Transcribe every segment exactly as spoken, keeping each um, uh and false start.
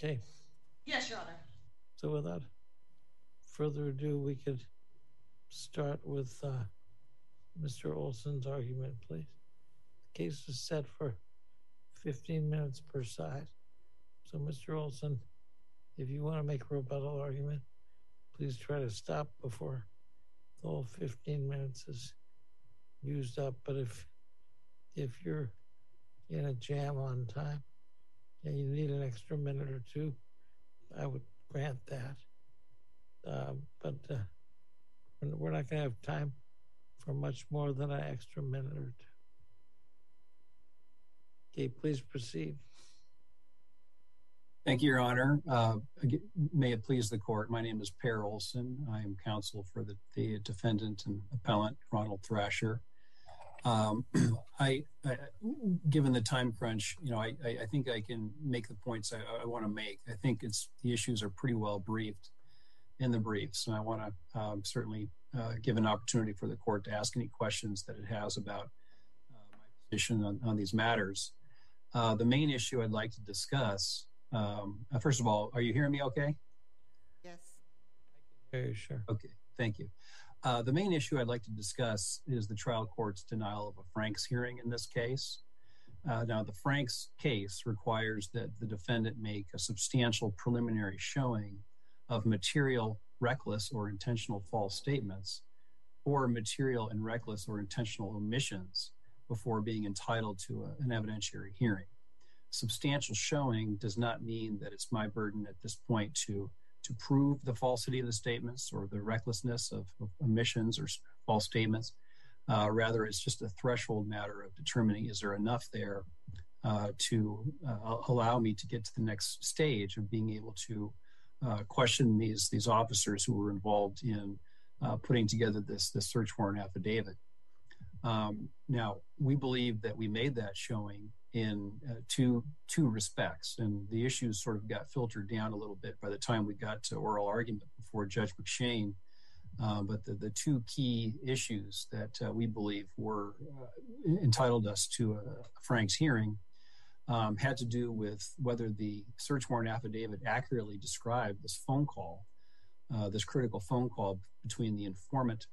Okay. Yes, Your Honor. So without further ado, we could start with uh, Mister Olson's argument, please. The case is set for fifteen minutes per side. So, Mister Olson, if you want to make a rebuttal argument, please try to stop before the whole fifteen minutes is used up. But if if you're in a jam on time and you need an extra minute or two, I would grant that. Uh, but uh, we're not going to have time for much more than an extra minute or two. Okay, please proceed. Thank you, Your Honor. Uh, may it please the court, my name is Per Olson. I am counsel for the, the defendant and appellant, Ronald Thrasher. Um, I, I, given the time crunch, you know, I, I think I can make the points I, I want to make. I think it's the issues are pretty well briefed in the briefs, and I want to um, certainly uh, give an opportunity for the court to ask any questions that it has about uh, my position on, on these matters. Uh, the main issue I'd like to discuss, um, uh, first of all, are you hearing me okay? Yes. Very sure. Okay, thank you. Uh, the main issue I'd like to discuss is the trial court's denial of a Franks hearing in this case. Uh, now, the Franks case requires that the defendant make a substantial preliminary showing of material, reckless, or intentional false statements, or material and reckless or intentional omissions before being entitled to a, an evidentiary hearing. Substantial showing does not mean that it's my burden at this point to to prove the falsity of the statements or the recklessness of, of omissions or false statements. Uh, rather, it's just a threshold matter of determining is there enough there uh, to uh, allow me to get to the next stage of being able to uh, question these these officers who were involved in uh, putting together this, this search warrant affidavit. Um, now, we believe that we made that showing in uh, two two respects, and the issues sort of got filtered down a little bit by the time we got to oral argument before Judge McShane. Uh, but the, the two key issues that uh, we believe were uh, entitled us to a Franks hearing um, had to do with whether the search warrant affidavit accurately described this phone call, uh, this critical phone call between the informant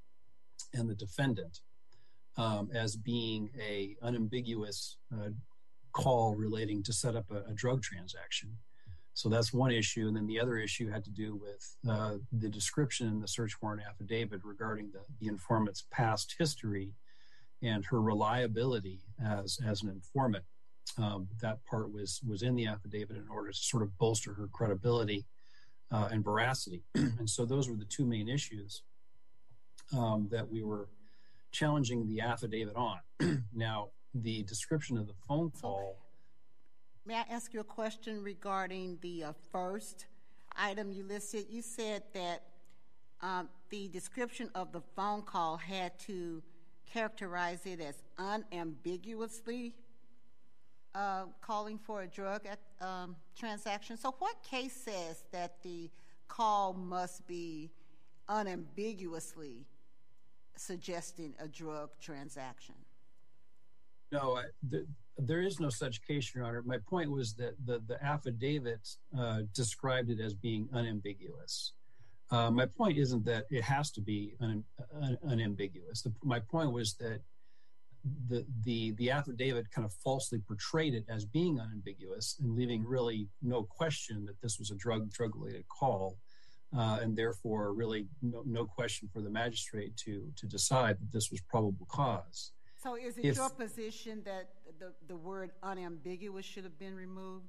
and the defendant, Um, as being a unambiguous uh, call relating to set up a, a drug transaction. So that's one issue. And then the other issue had to do with uh, the description in the search warrant affidavit regarding the, the informant's past history and her reliability as, as an informant. Um, that part was, was in the affidavit in order to sort of bolster her credibility uh, and veracity. And so those were the two main issues um, that we were challenging the affidavit on. Now, the description of the phone call. May I ask you a question regarding the uh, first item you listed? You said that um, the description of the phone call had to characterize it as unambiguously uh, calling for a drug um, transaction. So what case says that the call must be unambiguously suggesting a drug transaction? No, I, the, there is no such case, Your Honor. My point was that the, the affidavit uh, described it as being unambiguous. Uh, my point isn't that it has to be un, un, unambiguous. The, my point was that the, the, the affidavit kind of falsely portrayed it as being unambiguous and leaving really no question that this was a drug, drug-related call. Uh, and therefore, really no, no question for the magistrate to to decide that this was probable cause. So is it if, your position that the, the word unambiguous should have been removed?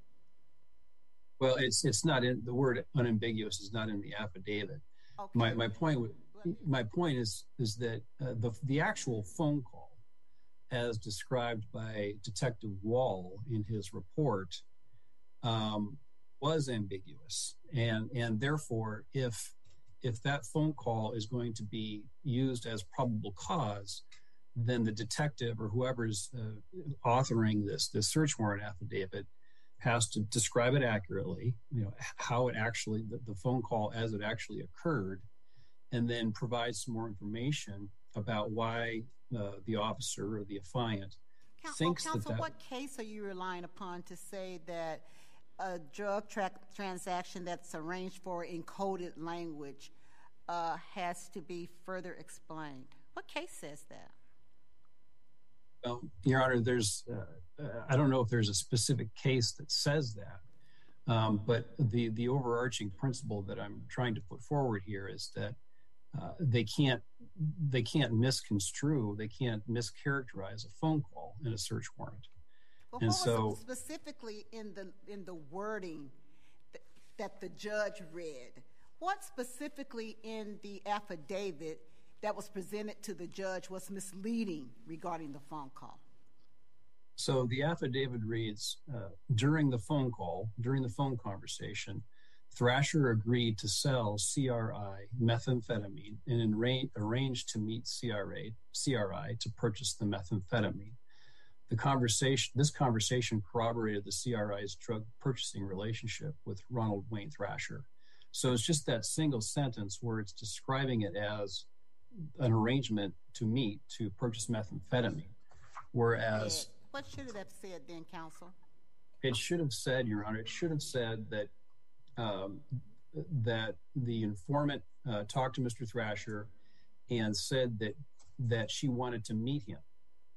Well, it's it's not in, the word unambiguous is not in the affidavit. Okay. My my point my point is is that uh, the the actual phone call, as described by Detective Wall in his report, um, was ambiguous, and and therefore if if that phone call is going to be used as probable cause, then the detective or whoever's uh, authoring this this search warrant affidavit has to describe it accurately, you know, how it actually the, the phone call as it actually occurred, and then provide some more information about why uh, the officer or the affiant Counsel, thinks Counsel, that that what case are you relying upon to say that a drug tra transaction that's arranged for encoded language uh, has to be further explained. What case says that? Well, Your Honor, there's, uh, uh, I don't know if there's a specific case that says that, um, but the, the overarching principle that I'm trying to put forward here is that uh, they can't, they can't misconstrue, they can't mischaracterize a phone call in a search warrant. Well, and what so, was specifically in the in the wording th that the judge read? What specifically in the affidavit that was presented to the judge was misleading regarding the phone call? So the affidavit reads, uh, during the phone call, during the phone conversation, Thrasher agreed to sell C R I methamphetamine and arranged to meet C R A, C R I to purchase the methamphetamine. The conversation, this conversation corroborated the C R I's drug purchasing relationship with Ronald Wayne Thrasher. So it's just that single sentence where it's describing it as an arrangement to meet to purchase methamphetamine. Whereas, what should it have said then, counsel? It should have said, Your Honor, it should have said that um, that the informant uh, talked to Mister Thrasher and said that that she wanted to meet him.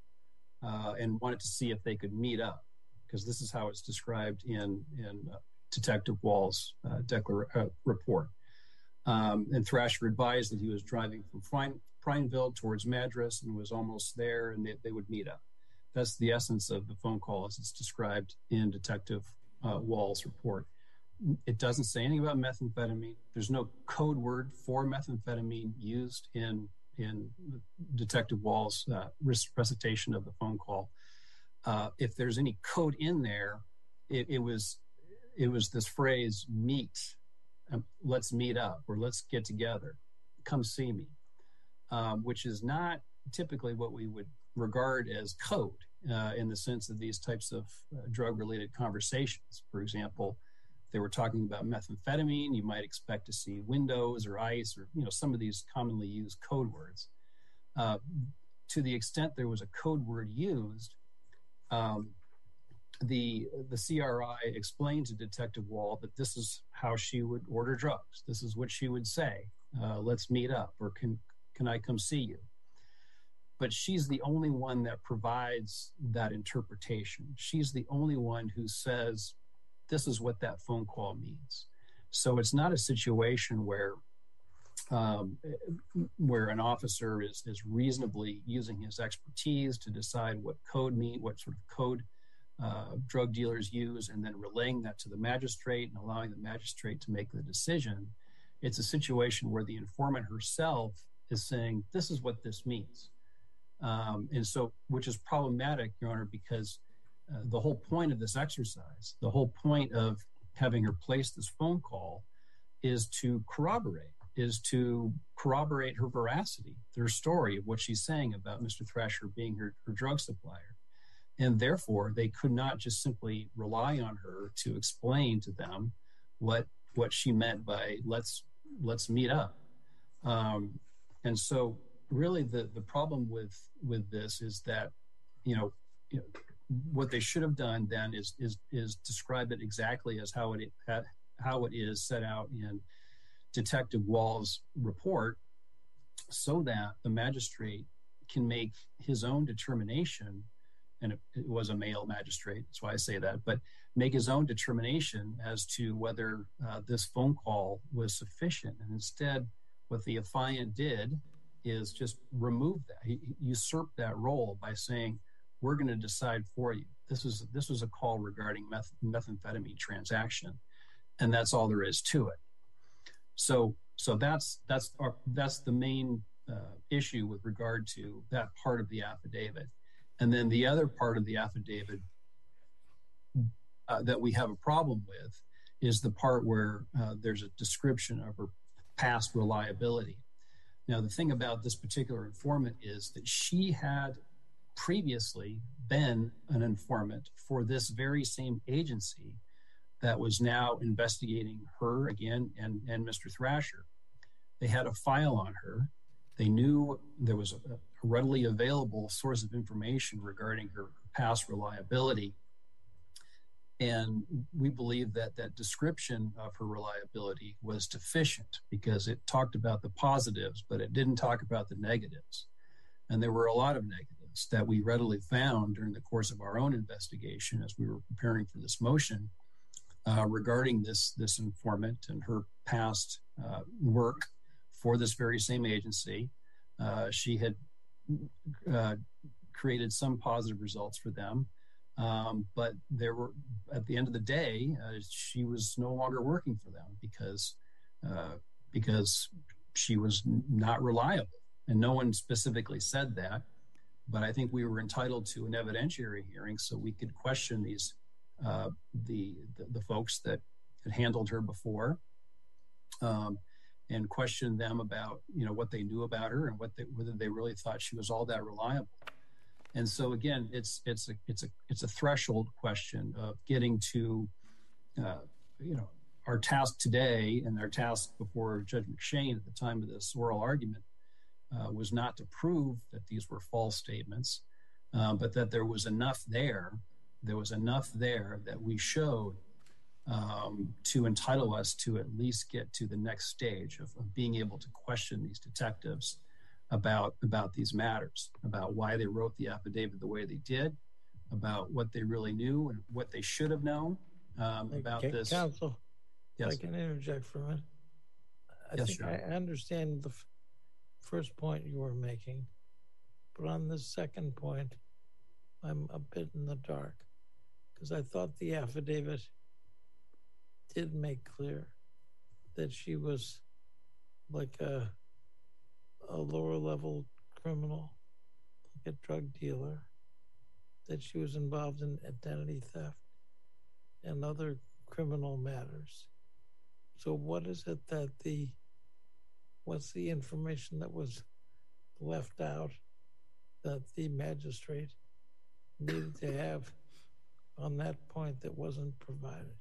Uh, and wanted to see if they could meet up, because this is how it's described in, in uh, Detective Wall's uh, declar uh, report. Um, and Thrasher advised that he was driving from Prine Prineville towards Madras and was almost there, and they, they would meet up. That's the essence of the phone call as it's described in Detective uh, Wall's report. It doesn't say anything about methamphetamine. There's no code word for methamphetamine used in in Detective Wall's uh, recitation of the phone call. Uh, if there's any code in there, it, it was it was this phrase, meet, um, let's meet up, or let's get together, come see me, um, which is not typically what we would regard as code uh, in the sense of these types of uh, drug-related conversations. For example, if they were talking about methamphetamine, you might expect to see windows or ice or, you know, some of these commonly used code words. Uh, to the extent there was a code word used, um, the, the C R I explained to Detective Wall that this is how she would order drugs. This is what she would say, uh, let's meet up, or can, can I come see you? But she's the only one that provides that interpretation. She's the only one who says, this is what that phone call means. So it's not a situation where um, where an officer is, is reasonably using his expertise to decide what code mean, what sort of code uh, drug dealers use, and then relaying that to the magistrate and allowing the magistrate to make the decision. It's a situation where the informant herself is saying, this is what this means. Um, and so, which is problematic, Your Honor, because Uh, the whole point of this exercise, the whole point of having her place this phone call is to corroborate, is to corroborate her veracity, their story of what she's saying about Mister Thrasher being her, her drug supplier. And therefore, they could not just simply rely on her to explain to them what what she meant by let's let's meet up. Um, and so really the, the problem with with this is that, you know, you know what they should have done then is is is describe it exactly as how it how it is set out in Detective Wall's report, so that the magistrate can make his own determination, and it, it was a male magistrate, that's why I say that, but make his own determination as to whether uh, this phone call was sufficient. And instead, what the affiant did is just remove that. He, he usurped that role by saying, we're going to decide for you. This is this was a call regarding meth methamphetamine transaction, and that's all there is to it. So so that's that's our, that's the main uh, issue with regard to that part of the affidavit. And then the other part of the affidavit uh, that we have a problem with is the part where uh, there's a description of her past reliability. Now, the thing about this particular informant is that she had previously been an informant for this very same agency that was now investigating her again and, and Mister Thrasher. They had a file on her. They knew there was a, a readily available source of information regarding her past reliability. And we believe that that description of her reliability was deficient because it talked about the positives, but it didn't talk about the negatives. And there were a lot of negatives that we readily found during the course of our own investigation as we were preparing for this motion uh, regarding this, this informant and her past uh, work for this very same agency. Uh, she had uh, created some positive results for them. Um, but there were, at the end of the day, uh, she was no longer working for them because uh, because she was not reliable. And no one specifically said that, but I think we were entitled to an evidentiary hearing so we could question these uh, the, the the folks that had handled her before, um, and question them about you know what they knew about her and what they, whether they really thought she was all that reliable. And so again, it's it's a it's a it's a threshold question of getting to, uh, you know, our task today and our task before Judge McShane at the time of this oral argument uh, was not to prove that these were false statements, uh, but that there was enough there, there was enough there that we showed um, to entitle us to at least get to the next stage of, of being able to question these detectives about about these matters, about why they wrote the affidavit the way they did, about what they really knew and what they should have known um, about okay, this. Counsel, yes. if I can interject for a minute. I yes, think sure. I understand the f first point you were making, but on the second point, I'm a bit in the dark because I thought the affidavit did make clear that she was like a a lower level criminal, like a drug dealer, that she was involved in identity theft and other criminal matters. So what is it that the, what's the information that was left out that the magistrate needed to have on that point that wasn't provided?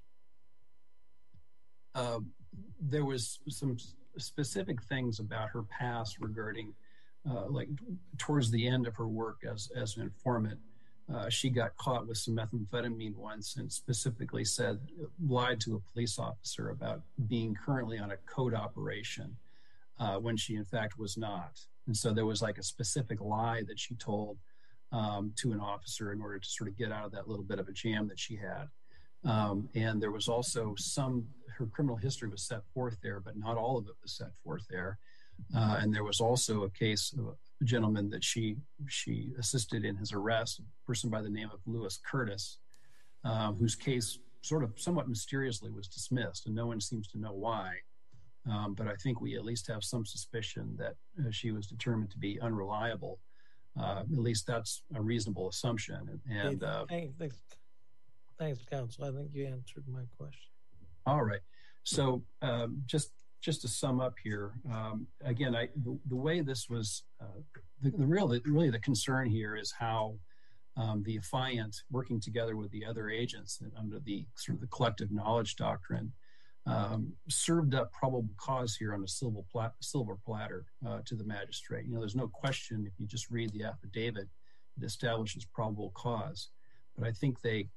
Uh, there was some specific things about her past regarding, uh, like towards the end of her work as, as an informant, uh, she got caught with some methamphetamine once and specifically said, lied to a police officer about being currently on a code operation uh, when she in fact was not. And so there was like a specific lie that she told um, to an officer in order to sort of get out of that little bit of a jam that she had. Um, and there was also some, her criminal history was set forth there, but not all of it was set forth there. Uh, and there was also a case of a gentleman that she she assisted in his arrest, a person by the name of Lewis Curtis, uh, whose case sort of somewhat mysteriously was dismissed, and no one seems to know why. Um, but I think we at least have some suspicion that uh, she was determined to be unreliable. Uh, at least that's a reasonable assumption. And uh, thanks, thanks, counsel. I think you answered my question. All right. So um, just just to sum up here, um, again, I, the, the way this was, uh, the, the real, really the concern here is how um, the affiant, working together with the other agents under the sort of the collective knowledge doctrine, um, served up probable cause here on a silver, plat silver platter uh, to the magistrate. You know, there's no question if you just read the affidavit, it establishes probable cause. But I think they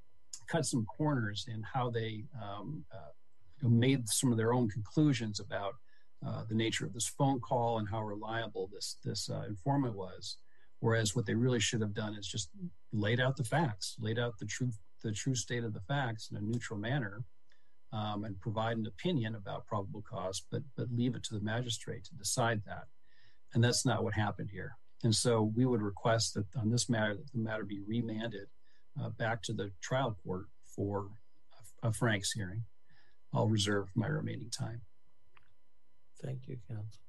cut some corners in how they um, uh, made some of their own conclusions about uh, the nature of this phone call and how reliable this this uh, informant was. Whereas what they really should have done is just laid out the facts, laid out the truth, the true state of the facts in a neutral manner, um, and provide an opinion about probable cause, but but leave it to the magistrate to decide that. And that's not what happened here. And so we would request that on this matter, that the matter be remanded uh, back to the trial court for a, a Frank's hearing. I'll reserve my remaining time. Thank you, counsel.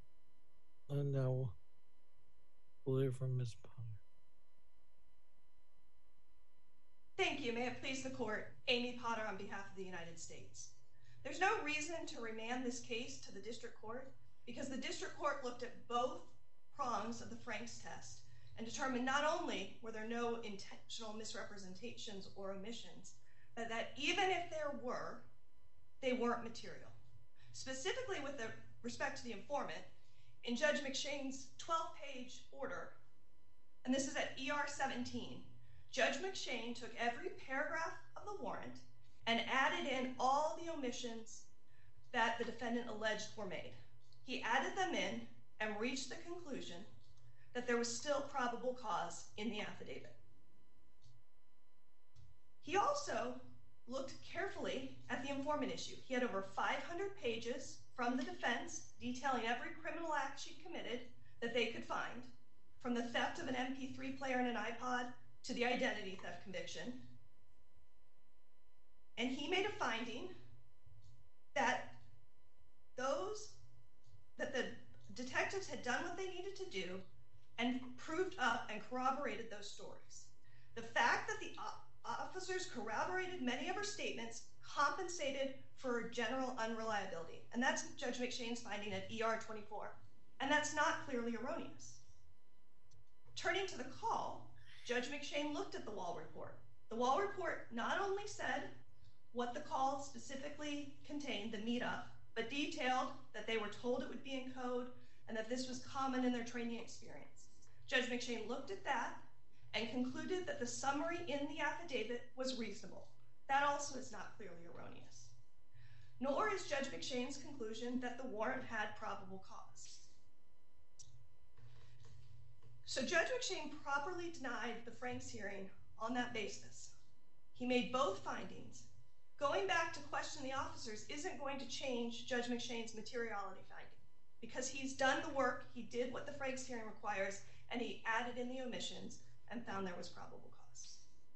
And now we'll hear from Miz Potter. Thank you. May it please the court, Amy Potter on behalf of the United States. There's no reason to remand this case to the district court because the district court looked at both prongs of the Frank's test and determined not only were there no intentional misrepresentations or omissions, but that even if there were, they weren't material. Specifically with the respect to the informant, in Judge McShane's twelve page order, and this is at E R seventeen, Judge McShane took every paragraph of the warrant and added in all the omissions that the defendant alleged were made. He added them in and reached the conclusion that there was still probable cause in the affidavit. He also looked carefully at the informant issue. He had over five hundred pages from the defense detailing every criminal act she committed that they could find, from the theft of an M P three player and an iPod to the identity theft conviction. And he made a finding that those, that the detectives had done what they needed to do and proved up and corroborated those stories. The fact that the officers corroborated many of her statements compensated for general unreliability. And that's Judge McShane's finding at E R twenty-four. And that's not clearly erroneous. Turning to the call, Judge McShane looked at the Wall report. The Wall report not only said what the call specifically contained, the meetup, but detailed that they were told it would be in code and that this was common in their training experience. Judge McShane looked at that and concluded that the summary in the affidavit was reasonable. That also is not clearly erroneous. Nor is Judge McShane's conclusion that the warrant had probable cause. So Judge McShane properly denied the Franks hearing on that basis. He made both findings. Going back to question the officers isn't going to change Judge McShane's materiality finding, because he's done the work, he did what the Franks hearing requires, and he added in the omissions and found there was probable cause.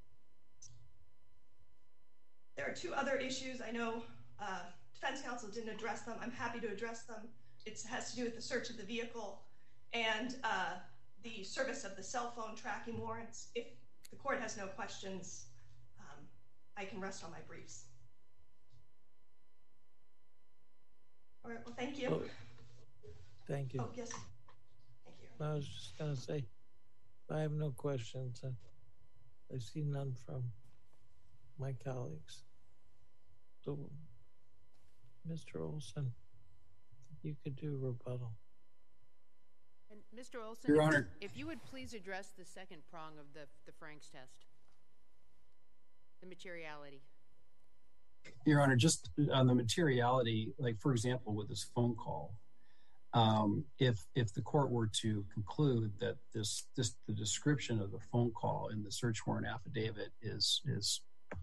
There are two other issues. I know uh, defense counsel didn't address them. I'm happy to address them. It has to do with the search of the vehicle and uh, the service of the cell phone tracking warrants. If the court has no questions, um, I can rest on my briefs. All right, well, thank you. Oh, thank you. Oh, yes. Thank you. I was just going to say, I have no questions. And I see none from my colleagues. So, Mister Olson, you could do rebuttal. And Mister Olson, Your if, Honor. if you would please address the second prong of the, the Franks test, the materiality. Your Honor, just on the materiality, like, for example, with this phone call, um, if if the court were to conclude that this this the description of the phone call in the search warrant affidavit is is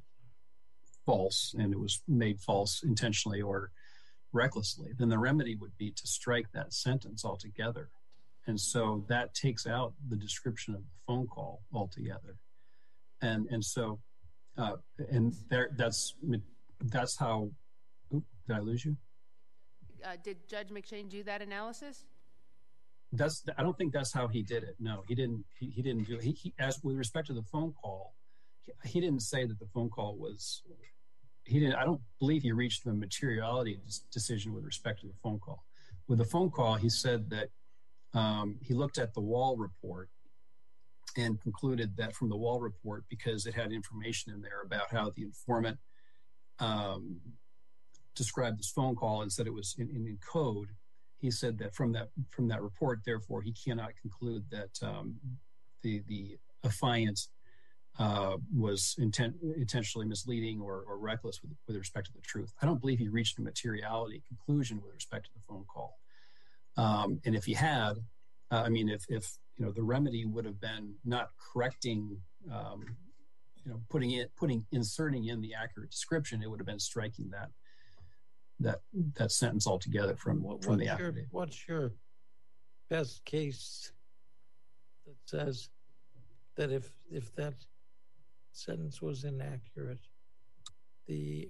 false, and it was made false intentionally or recklessly, then the remedy would be to strike that sentence altogether. And so that takes out the description of the phone call altogether. And and so uh, and there that's that's how. Oop, did I lose you? Uh, did Judge McShane do that analysis? That's I don't think that's how he did it. No, he didn't. He, he didn't do it. He, he as with respect to the phone call, he, he didn't say that the phone call was. He didn't. I don't believe he reached the materiality decision with respect to the phone call. With the phone call, he said that um, he looked at the Wall report and concluded that from the Wall report, because it had information in there about how the informant um, described this phone call and said it was in, in, in code, he said that from that from that report, therefore, he cannot conclude that um, the the affiant uh, was intent, intentionally misleading or, or reckless with, with respect to the truth. I don't believe he reached a materiality conclusion with respect to the phone call. Um, and if he had, uh, I mean, if, if you know, the remedy would have been not correcting, um, you know, putting it, putting, inserting in the accurate description, it would have been striking that that that sentence altogether from What, from the what's your, affidavit. what's your best case that says that if if that sentence was inaccurate, the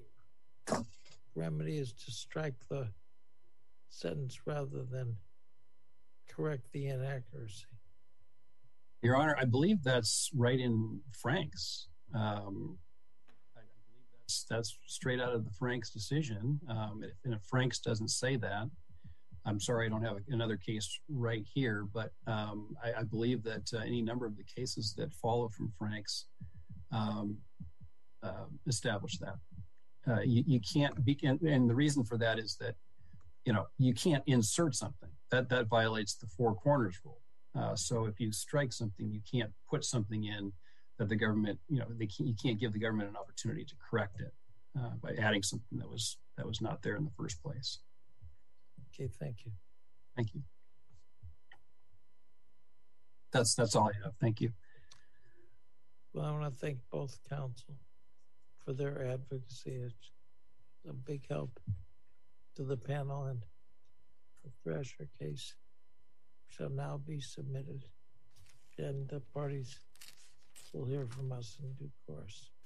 remedy is to strike the sentence rather than correct the inaccuracy? Your Honor, I believe that's right in Frank's. Um, I believe that's, that's straight out of the Frank's decision. Um, if, and if Frank's doesn't say that, I'm sorry I don't have another case right here, but um, I, I believe that uh, any number of the cases that follow from Frank's um, uh, establish that. Uh, you, you can't be, and, and the reason for that is that, you know, you can't insert something. That, that violates the four corners rule. Uh, so if you strike something, you can't put something in that the government, you know, they can't, you can't give the government an opportunity to correct it uh, by adding something that was that was not there in the first place. Okay, thank you. Thank you. That's that's all I have. Thank you. Well, I want to thank both counsel for their advocacy. It's a big help to the panel, and the Thrasher case shall now be submitted, and the parties will hear from us in due course.